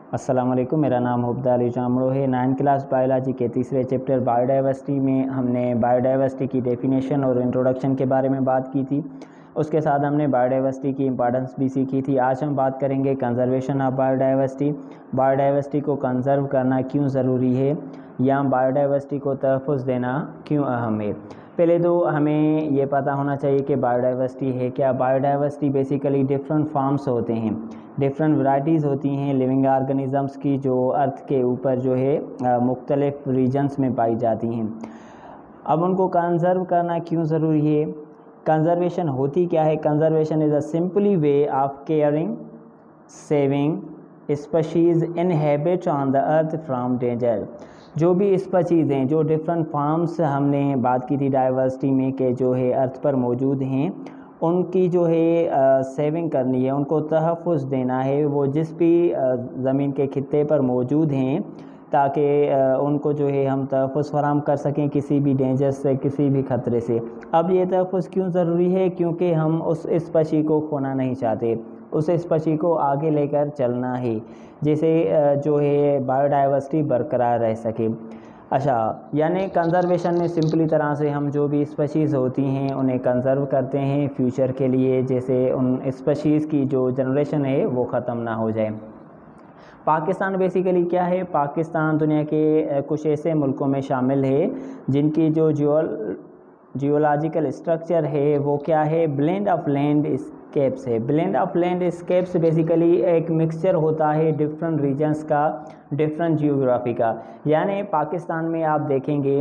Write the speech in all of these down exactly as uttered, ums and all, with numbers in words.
अस्सलाम वालेकुम, मेरा नाम हुब्दा अली जामड़ो है। नाइन्थ क्लास बायोलॉजी के तीसरे चैप्टर बायोडाइवर्सिटी में हमने बायोडाइवर्सिटी की डेफिनेशन और इंट्रोडक्शन के बारे में बात की थी। उसके साथ हमने बायोडाइवर्सिटी की इंपॉर्टेंस भी सीखी थी। आज हम बात करेंगे कंजर्वेशन ऑफ बायोडाइवर्सिटी। बायोडाइवर्सिटी को कंजर्व करना क्यों ज़रूरी है या बायोडाइवर्सिटी को तहफ़्फ़ुज़ देना क्यों अहम है। पहले तो हमें ये पता होना चाहिए कि बायोडाइवर्सिटी है क्या। बायोडाइवर्सिटी बेसिकली डिफरेंट फॉर्म्स होते हैं, डिफरेंट वैराइटीज़ होती हैं लिविंग ऑर्गेनिज़म्स की, जो अर्थ के ऊपर जो है मुख्तलिफ रीजन्स में पाई जाती हैं। अब उनको कंजर्व करना क्यों ज़रूरी है। कंजर्वेशन होती क्या है। Conservation is a simply way of caring saving species inhabit on the earth from danger. जो भी स्पीशीज़ हैं, जो डिफरेंट फार्म्स हमने बात की थी डाइवर्सिटी में के जो है अर्थ पर मौजूद हैं, उनकी जो है सेविंग करनी है, उनको तहफ़्फ़ुज़ देना है, वो जिस भी ज़मीन के खित्ते पर मौजूद हैं, ताकि उनको जो है हम तहफ़्फ़ुज़ फराहम कर सकें किसी भी डेंजर से, किसी भी ख़तरे से। अब ये तहफ़्फ़ुज़ क्यों ज़रूरी है, क्योंकि हम उस स्पीशी को खोना नहीं चाहते, उस स्पीशी को आगे लेकर चलना है, जिसे जो है बायोडाइवर्सिटी बरकरार रह सके। अच्छा, यानी कंजर्वेशन में सिंपली तरह से हम जो भी स्पीशीज़ होती हैं उन्हें कंजर्व करते हैं फ्यूचर के लिए, जैसे उन स्पीशीज़ की जो जनरेशन है वो ख़त्म ना हो जाए। पाकिस्तान बेसिकली क्या है, पाकिस्तान दुनिया के कुछ ऐसे मुल्कों में शामिल है जिनकी जो जियोल जियोलॉजिकल स्ट्रक्चर है वो क्या है, ब्लेंड ऑफ लैंड स्केप्स है। Blend of landscapes basically एक मिक्सचर होता है डिफरेंट रीजन्स का, डिफरेंट जियोग्राफी का। यानी पाकिस्तान में आप देखेंगे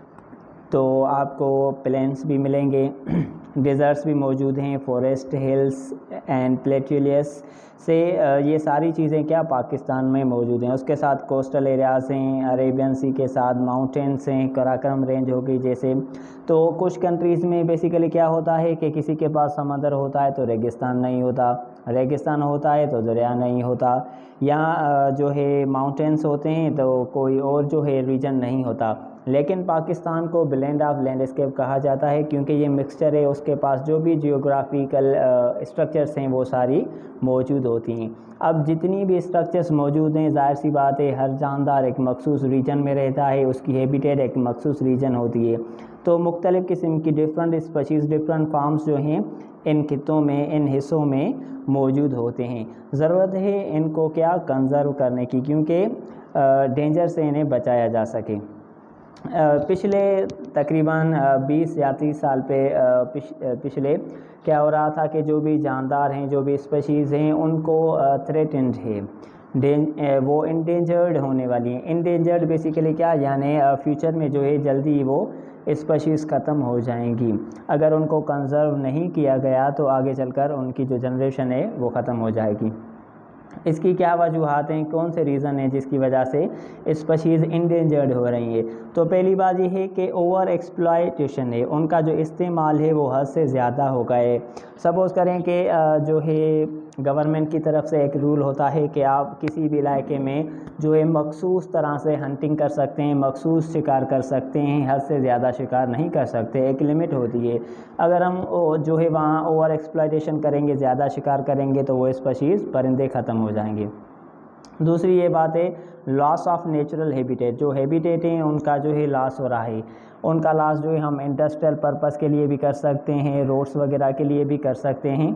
तो आपको प्लेन्स भी मिलेंगे, डेजर्ट्स भी मौजूद हैं, फॉरेस्ट, हिल्स एंड प्लेट्यूलियस से ये सारी चीज़ें क्या पाकिस्तान में मौजूद हैं। उसके साथ कोस्टल एरियाज़ हैं, अरेबियन सी के साथ माउंटेन्स हैं, कराकरम रेंज हो गई जैसे। तो कुछ कंट्रीज़ में बेसिकली क्या होता है कि किसी के पास समंदर होता है तो रेगिस्तान नहीं होता, रेगिस्तान होता है तो दरिया नहीं होता, या जो है माउंटेन्स होते हैं तो कोई और जो है रीजन नहीं होता। लेकिन पाकिस्तान को ब्लेंड ऑफ लैंडस्केप कहा जाता है क्योंकि ये मिक्सचर है, उसके पास जो भी जियोग्राफिकल स्ट्रक्चर्स हैं वो सारी मौजूद होती हैं। अब जितनी भी स्ट्रक्चर्स मौजूद हैं, जाहिर सी बात है हर जानदार एक मखसूस रीजन में रहता है, उसकी हैबिटेट एक मखसूस रीजन होती है। तो मुख्तलिफ़ किस्म की डिफरेंट स्पीशीज़, डिफरेंट फार्म्स जो हैं इन खित्तों में, इन हिस्सों में मौजूद होते हैं। ज़रूरत है इनको क्या कंजर्व करने की, क्योंकि डेंजर से इन्हें बचाया जा सके। पिछले तकरीबन बीस या तीस साल पे पिछ, पिछले क्या हो रहा था कि जो भी जानदार हैं, जो भी स्पीशीज़ हैं, उनको थ्रेटेंड है, डें वो इंडेंजर्ड होने वाली हैं। इंडेंजर्ड बेसिकली क्या, यानी फ्यूचर में जो है जल्दी वो स्पीशीज़ ख़त्म हो जाएंगी। अगर उनको कंजर्व नहीं किया गया तो आगे चलकर उनकी जो जनरेशन है वो ख़त्म हो जाएगी। इसकी क्या वजूहात हैं, कौन से रीज़न हैं जिसकी वजह से स्पीशीज़ इंडेंजर्ड हो रही है। तो पहली बात यह है कि ओवर एक्सप्लॉयटेशन है, उनका जो इस्तेमाल है वो हद से ज़्यादा हो गए। सपोज़ करें कि जो है गवर्नमेंट की तरफ से एक रूल होता है कि आप किसी भी इलाके में जो है मखसूस तरह से हंटिंग कर सकते हैं, मखसूस शिकार कर सकते हैं, हद से ज़्यादा शिकार नहीं कर सकते, एक लिमिट होती है। अगर हम जो है वहाँ ओवर एक्सप्लॉयटेशन करेंगे, ज़्यादा शिकार करेंगे तो वो स्पीशीज़ परिंदे ख़त्म हो जाएंगे। दूसरी ये बात है लॉस ऑफ नेचुरल हैबिटेट, जो हैबिटेट हैं उनका जो है लॉस हो रहा है। उनका लॉस जो है हम इंडस्ट्रियल पर्पस के लिए भी कर सकते हैं, रोड्स वगैरह के लिए भी कर सकते हैं।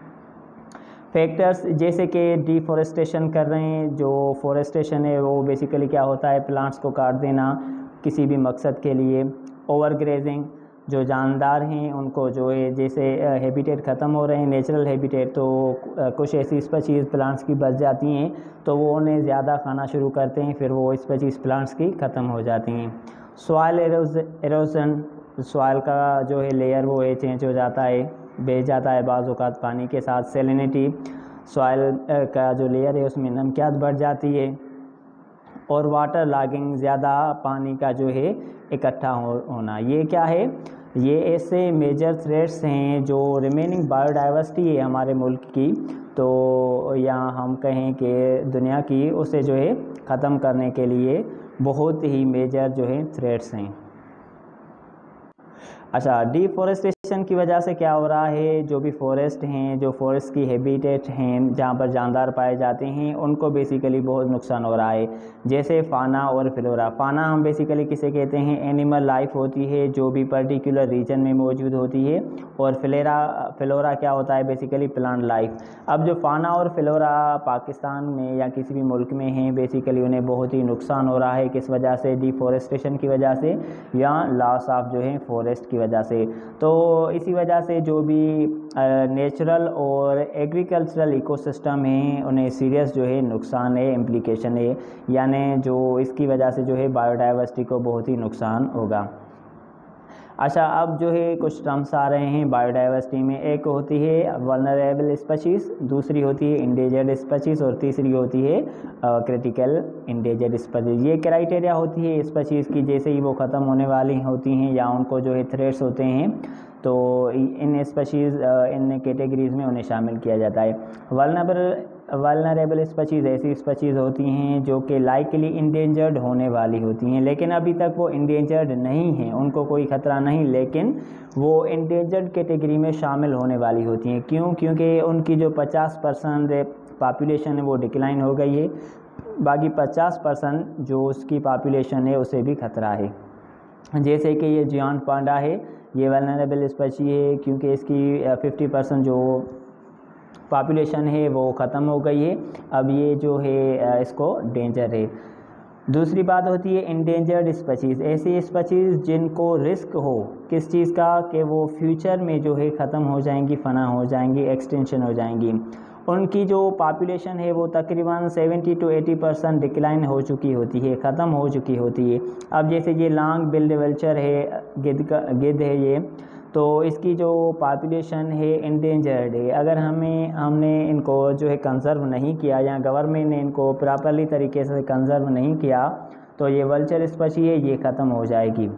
फैक्टर्स जैसे कि डिफॉरेस्टेशन कर रहे हैं, जो फॉरेस्टेशन है वो बेसिकली क्या होता है, प्लांट्स को काट देना किसी भी मकसद के लिए। ओवर ग्रेजिंग, जो जानदार हैं उनको जो है जैसे हैबिटेट ख़त्म हो रहे हैं, नेचुरल हैबिटेट, तो कुछ ऐसी स्पीशीज़ प्लांट्स की बच जाती हैं तो वो उन्हें ज़्यादा खाना शुरू करते हैं, फिर वो स्पीशीज़ प्लांट्स की ख़त्म हो जाती हैं। सॉइल एरोजन, सॉइल का जो है लेयर वो है चेंज हो जाता है, बह जाता है बाज़ औक़ात पानी के साथ। सैलिनिटी, सॉइल का जो लेयर है उसमें नमकियात बढ़ जाती है। और वाटर लॉगिंग, ज़्यादा पानी का जो है इकट्ठा हो होना, ये क्या है, ये ऐसे मेजर थ्रेट्स हैं जो रिमेनिंग बायोडाइवर्सिटी है हमारे मुल्क की, तो या हम कहें कि दुनिया की, उसे जो है ख़त्म करने के लिए बहुत ही मेजर जो है थ्रेट्स हैं। अच्छा, डिफॉरेस्टेशन की वजह से क्या हो रहा है, जो भी फॉरेस्ट हैं, जो फॉरेस्ट की हैबिटेट हैं जहाँ पर जानदार पाए जाते हैं, उनको बेसिकली बहुत नुकसान हो रहा है। जैसे फाना और फ्लोरा। फाना हम बेसिकली किसे कहते हैं, एनिमल लाइफ होती है जो भी पर्टिकुलर रीजन में मौजूद होती है, और फ्लेरा फ्लोरा क्या होता है, बेसिकली प्लांट लाइफ। अब जो फाना और फ्लोरा पाकिस्तान में या किसी भी मुल्क में हैं, बेसिकली उन्हें बहुत ही नुकसान हो रहा है। किस वजह से, डिफॉरेस्टेशन की वजह से या लॉस ऑफ जो है फॉरेस्ट की वजह से। तो इसी वजह से जो भी नेचुरल और एग्रीकल्चरल इकोसिस्टम है उन्हें सीरियस जो है नुकसान है, इम्प्लीकेशन है, यानी जो इसकी वजह से जो है बायोडाइवर्सिटी को बहुत ही नुकसान होगा। अच्छा, अब जो है कुछ टर्म्स आ रहे हैं बायोडाइवर्सिटी में। एक होती है वल्नरेबल स्पीशीज़, दूसरी होती है इंडेंजर्ड स्पीशीज़, और तीसरी होती है क्रिटिकल इंडेंजर्ड स्पीशीज़। ये क्राइटेरिया होती है स्पीशीज़ की, जैसे ही वो ख़त्म होने वाली होती हैं या उनको जो है थ्रेट्स होते हैं, तो इन स्पीशीज़ इन कैटेगरीज़ में उन्हें शामिल किया जाता है। वल्नरेबल वल्नरेबल स्पीशीज़ ऐसी स्पीशीज़ होती हैं जो कि लाइकली इंडेंजर्ड होने वाली होती हैं, लेकिन अभी तक वो इंडेंजर्ड नहीं हैं, उनको कोई ख़तरा नहीं, लेकिन वो इंडेंजर्ड कैटेगरी में शामिल होने वाली होती हैं। क्यों? क्योंकि उनकी जो पचास परसेंट पॉपुलेशन है वो डिक्लाइन हो गई है, बाकी पचास परसेंट जो उसकी पॉपुलेशन है उसे भी खतरा है। जैसे कि ये जियांट पांडा है, ये वल्नरेबल स्पीशीज़ है क्योंकि इसकी फिफ्टी परसेंट जो पॉपुलेशन है वो ख़त्म हो गई है, अब ये जो है इसको डेंजर है। दूसरी बात होती है इंडेंजर्ड स्पीशीज़, ऐसी स्पीशीज़ जिनको रिस्क हो किस चीज़ का, कि वो फ्यूचर में जो है ख़त्म हो जाएंगी, फना हो जाएंगी, एक्सटेंशन हो जाएंगी। उनकी जो पॉपुलेशन है वो तकरीबन seventy to eighty percent decline हो चुकी होती है, ख़त्म हो चुकी होती है। अब जैसे ये लॉन्ग बिल्ड वल्चर है, गिद्ध का गिद्ध है ये, तो इसकी जो पॉपुलेशन है इंडेंजर्ड है। अगर हमें हमने इनको जो है कंजर्व नहीं किया या गवर्नमेंट ने इनको प्रॉपरली तरीके से कंजर्व नहीं किया, तो ये वल्चर स्पीशीज़ है ये ख़त्म हो जाएगी।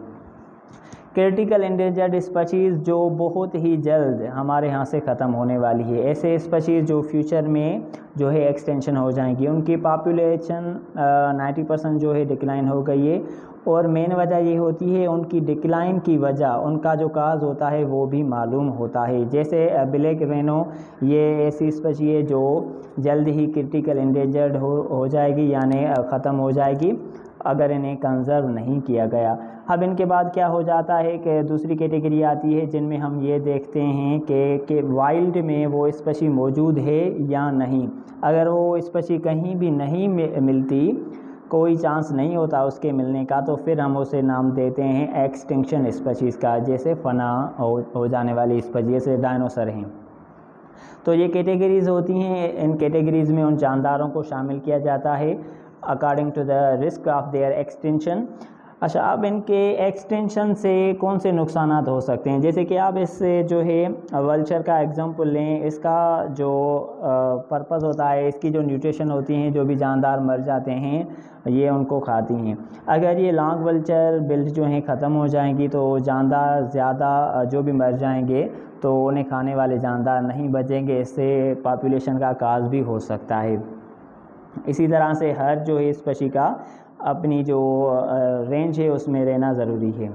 क्रिटिकल इंडेंजर्ड स्पीशीज़ जो बहुत ही जल्द हमारे यहाँ से ख़त्म होने वाली है, ऐसे स्पीशीज़ जो फ्यूचर में जो है एक्सटेंशन हो जाएंगी, उनकी पॉपुलेशन नाइन्टी परसेंट जो है डिक्लाइन हो गई है। और मेन वजह ये होती है, उनकी डिक्लाइन की वजह, उनका जो काज होता है वो भी मालूम होता है। जैसे ब्लैक रेनो, ये ऐसी स्पीशीज़ है जो जल्द ही क्रिटिकल इंडेंजर्ड हो हो जाएगी, यानी ख़त्म हो जाएगी अगर इन्हें कंजर्व नहीं किया गया। अब इनके बाद क्या हो जाता है कि दूसरी कैटेगरी आती है जिनमें हम ये देखते हैं कि कि वाइल्ड में वो स्पीशीज़ मौजूद है या नहीं। अगर वो स्पीशीज़ कहीं भी नहीं मिलती, कोई चांस नहीं होता उसके मिलने का, तो फिर हम उसे नाम देते हैं एक्सटिंक्शन स्पीशीज़ का, जैसे फना हो, हो जाने वाली स्पीशीज़, जैसे डायनासोर हैं। तो ये कैटेगरीज़ होती हैं, इन कैटेगरीज़ में उन जानदारों को शामिल किया जाता है according to the risk of their extension. अच्छा, अब इनके एक्सटेंशन से कौन से नुकसान हो सकते हैं, जैसे कि आप इससे जो है वल्चर का एग्जांपल लें, इसका जो पर्पस होता है, इसकी जो न्यूट्रिशन होती हैं, जो भी जानदार मर जाते हैं ये उनको खाती हैं। अगर ये लॉन्ग वल्चर बिल्ड जो हैं ख़त्म हो जाएंगी तो जानदार ज़्यादा जो भी मर जाएंगे, तो उन्हें खाने वाले जानदार नहीं बचेंगे, इससे पॉपुलेशन का काज भी हो सकता है। इसी तरह से हर जो है स्पीशीज़ का अपनी जो रेंज है उसमें रहना ज़रूरी है।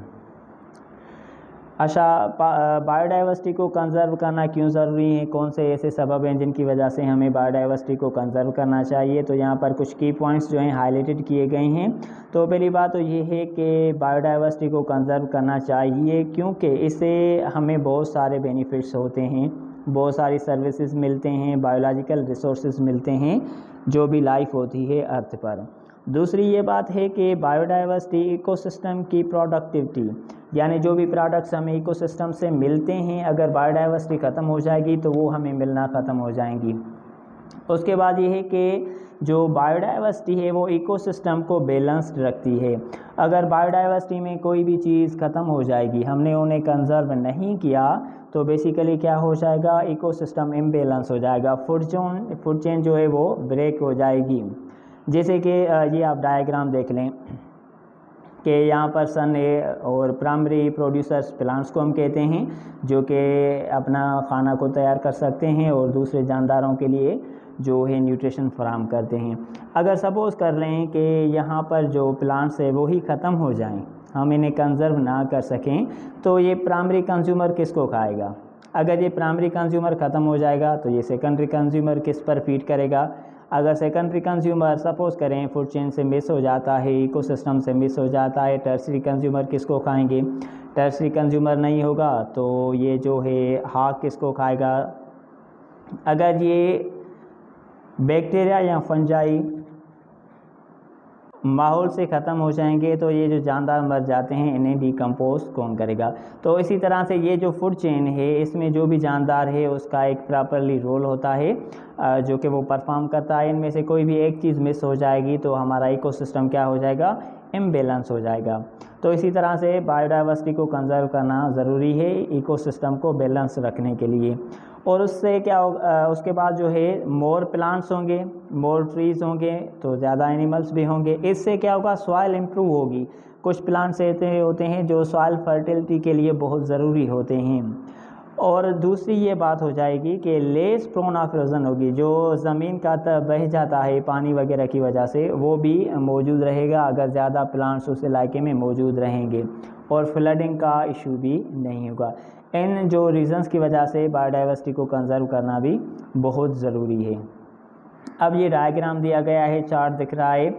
अच्छा, बायोडाइवर्सिटी को कंजर्व करना क्यों ज़रूरी है, कौन से ऐसे सबब हैं जिनकी वजह से हमें बायोडाइवर्सिटी को कंजर्व करना चाहिए, तो यहाँ पर कुछ की पॉइंट्स जो हैं हाईलाइटेड किए गए हैं। तो पहली बात तो ये है कि बायोडाइवर्सिटी को कंजर्व करना चाहिए क्योंकि इससे हमें बहुत सारे बेनिफिट्स होते हैं, बहुत सारी सर्विसेज मिलते हैं, बायोलॉजिकल रिसोर्सेज मिलते हैं जो भी लाइफ होती है अर्थ पर। दूसरी ये बात है कि बायोडाइवर्सिटी इकोसिस्टम की प्रोडक्टिविटी, यानी जो भी प्रोडक्ट्स हमें इकोसिस्टम से मिलते हैं, अगर बायोडाइवर्सिटी ख़त्म हो जाएगी तो वो हमें मिलना ख़त्म हो जाएंगी। उसके बाद ये है कि जो बायोडाइवर्सिटी है वो इकोसिस्टम को बैलेंस्ड रखती है। अगर बायोडाइवर्सिटी में कोई भी चीज़ ख़त्म हो जाएगी, हमने उन्हें कंजर्व नहीं किया, तो बेसिकली क्या हो जाएगा, इकोसिस्टम इम्बैलेंस हो जाएगा, फूड चेन फूड चेन जो है वो ब्रेक हो जाएगी। जैसे कि ये आप डायग्राम देख लें कि यहाँ पर सन है और प्राइमरी प्रोड्यूसर्स प्लांट्स को हम कहते हैं, जो कि अपना खाना को तैयार कर सकते हैं और दूसरे जानदारों के लिए जो है न्यूट्रिशन फराहम करते हैं। अगर सपोज़ कर लें कि यहाँ पर जो प्लांट्स है वो ही ख़त्म हो जाएं, हम इन्हें कंजर्व ना कर सकें तो ये प्राइमरी कंज्यूमर किसको खाएगा? अगर ये प्राइमरी कंज्यूमर ख़त्म हो जाएगा तो ये सेकेंडरी कंज्यूमर किस पर फीड करेगा? अगर सेकेंडरी कंज्यूमर सपोज़ करें फूड चेन से मिस हो जाता है, इकोसिस्टम से मिस हो जाता है, टर्सरी कंज्यूमर किसको खाएंगे? टर्सरी कंज्यूमर नहीं होगा तो ये जो है हाक किसको खाएगा? अगर ये बैक्टीरिया या फंजाई माहौल से ख़त्म हो जाएंगे तो ये जो जानदार मर जाते हैं इन्हें डिकम्पोज कौन करेगा? तो इसी तरह से ये जो फूड चेन है इसमें जो भी जानदार है उसका एक प्रॉपरली रोल होता है जो कि वो परफॉर्म करता है। इनमें से कोई भी एक चीज़ मिस हो जाएगी तो हमारा इकोसिस्टम क्या हो जाएगा? इम्बैलेंस हो जाएगा। तो इसी तरह से बायोडाइवर्सिटी को कंजर्व करना ज़रूरी है इकोसिस्टम को बैलेंस रखने के लिए। और उससे क्या हो, उसके बाद जो है मोर प्लांट्स होंगे, मोर ट्रीज़ होंगे तो ज़्यादा एनिमल्स भी होंगे। इससे क्या होगा? सॉइल इम्प्रूव होगी। कुछ प्लांट्स ऐसे होते हैं जो सॉइल फर्टिलिटी के लिए बहुत ज़रूरी होते हैं। और दूसरी ये बात हो जाएगी कि लेस प्रोन ऑफ इरोजन होगी, जो ज़मीन का बह जाता है पानी वगैरह की वजह से वो भी मौजूद रहेगा अगर ज़्यादा प्लांट्स उस इलाके में मौजूद रहेंगे। और फ्लडिंग का इशू भी नहीं होगा। इन जो रीज़न्स की वजह से बायोडाइवर्सिटी को कंजर्व करना भी बहुत ज़रूरी है। अब ये डायग्राम दिया गया है, चार्ट दिख रहा है,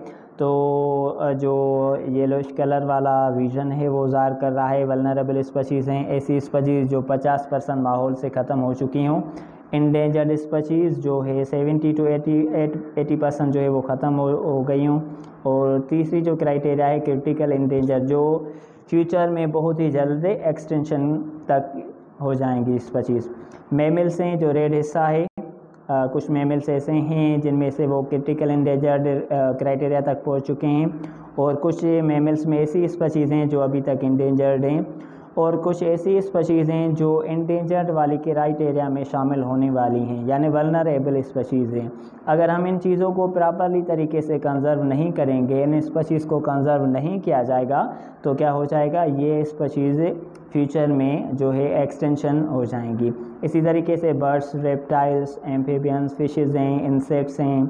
तो जो येलोइश कलर वाला रीजन है वो ज़ाहिर कर रहा है वल्नरेबल स्पीशीज़ हैं, ऐसी स्पीशीज़ जो पचास परसेंट माहौल से ख़त्म हो चुकी हों। इंडेंजर्ड स्पीशीज़ जो है seventy to eighty eighty percent जो है वो ख़त्म हो, हो गई हों। और तीसरी जो क्राइटेरिया है क्रिटिकल इंडेंजर, जो फ्यूचर में बहुत ही जल्द एक्सटेंशन तक हो जाएंगी स्पीशीज़। मैमल्स हैं जो रेड हिस्सा है, आ, कुछ मैमल्स ऐसे हैं जिनमें से वो क्रिटिकल इंडेंजर्ड क्राइटेरिया तक पहुंच चुके हैं। और कुछ मैमल्स में ऐसी स्पीशीज़ हैं जो अभी तक इंडेंजर्ड हैं। और कुछ ऐसी स्पीशीज़ हैं जो इंडेंजर्ड वाली क्राइटेरिया में शामिल होने वाली हैं, यानी वल्नरेबल स्पीशीज़ हैं। अगर हम इन चीज़ों को प्रॉपरली तरीके से कंजर्व नहीं करेंगे, इन स्पीशीज़ को कंजर्व नहीं किया जाएगा तो क्या हो जाएगा? ये स्पीशीज़ फ्यूचर में जो है एक्सटेंशन हो जाएंगी। इसी तरीके से बर्ड्स, रेप्टाइल्स, एम्फीबियंस, फिशेज़ हैं, इंसेक्ट्स हैं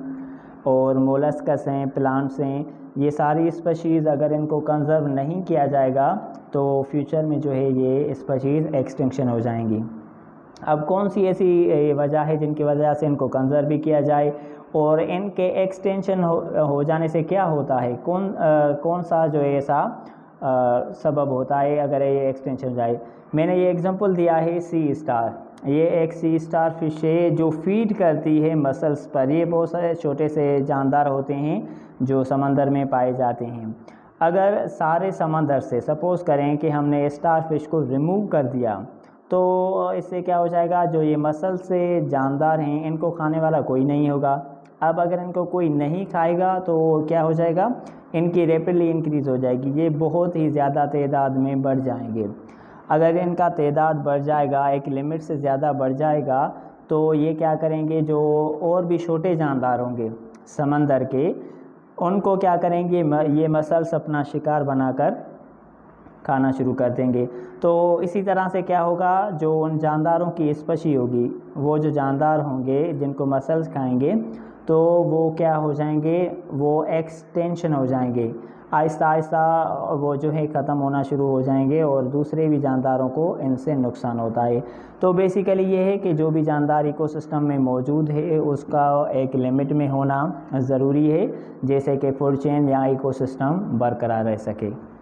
और मोलस्कस हैं, प्लांट्स हैं, ये सारी स्पीशीज़ अगर इनको कंजर्व नहीं किया जाएगा तो फ्यूचर में जो है ये स्पीशीज़ एक्सटिंक्शन हो जाएंगी। अब कौन सी ऐसी वजह है जिनकी वजह से इनको कंजर्व भी किया जाए और इनके एक्सटेंशन हो, हो जाने से क्या होता है? कौन आ, कौन सा जो है ऐसा आ, सबब होता है अगर ये एक्सटेंशन हो जाए? मैंने ये एग्जांपल दिया है सी स्टार। ये एक सी स्टार फिश है जो फीड करती है मसल्स पर। ये बहुत सारे छोटे से जानदार होते हैं जो समंदर में पाए जाते हैं। अगर सारे समंदर से सपोज़ करें कि हमने स्टार फिश को रिमूव कर दिया तो इससे क्या हो जाएगा? जो ये मसल से जानदार हैं इनको खाने वाला कोई नहीं होगा। अब अगर इनको कोई नहीं खाएगा तो क्या हो जाएगा? इनकी रैपिडली इंक्रीज़ हो जाएगी, ये बहुत ही ज़्यादा तादाद में बढ़ जाएंगे। अगर इनका तादाद बढ़ जाएगा, एक लिमिट से ज़्यादा बढ़ जाएगा, तो ये क्या करेंगे? जो और भी छोटे जानदार होंगे समंदर के, उनको क्या करेंगे? ये मसल्स अपना शिकार बनाकर खाना शुरू कर देंगे। तो इसी तरह से क्या होगा? जो उन जानदारों की स्पीशी होगी, वो जो जानदार होंगे जिनको मसल्स खाएंगे, तो वो क्या हो जाएंगे? वो एक्सटेंशन हो जाएंगे। आहिस्ता आहिस्ता वो जो है ख़त्म होना शुरू हो जाएंगे और दूसरे भी जानदारों को इनसे नुकसान होता है। तो बेसिकली ये है कि जो भी जानदार इकोसिस्टम में मौजूद है उसका एक लिमिट में होना ज़रूरी है, जैसे कि फूड चेन या इकोसिस्टम बरकरार रह सके।